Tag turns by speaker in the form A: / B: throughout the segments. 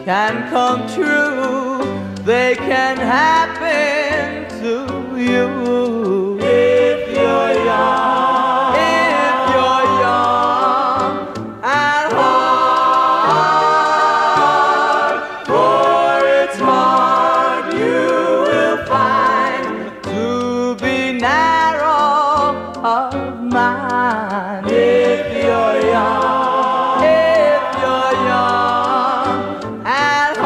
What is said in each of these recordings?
A: can come true, they can happen to you. If you're young, at heart, for it's hard you will find to be narrow of mind. If you're young, at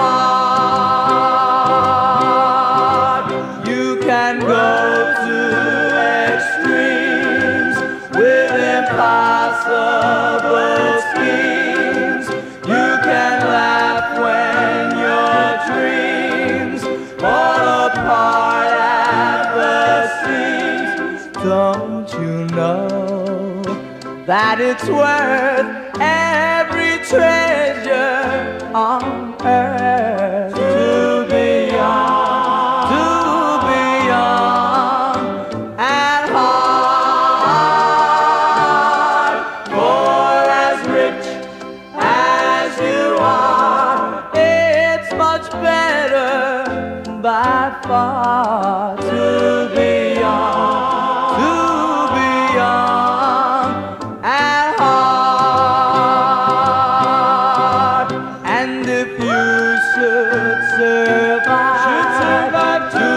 A: heart, you can go to extremes with impossible schemes. You can laugh when your dreams fall apart at the seams. Don't you know that it's worth every treasure on earth to be young at heart? For as rich as you are, it's much better by far to be young at heart. And if you should survive to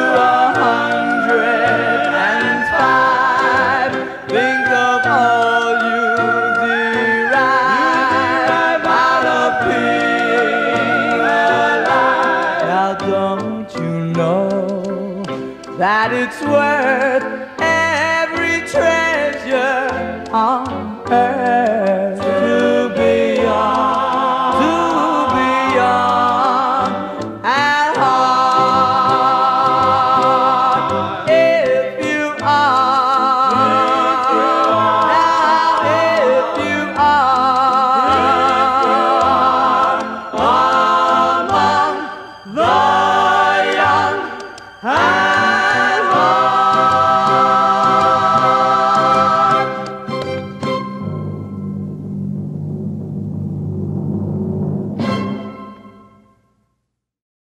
A: 105, think of all you derive out of being alive. Now don't you know that it's worth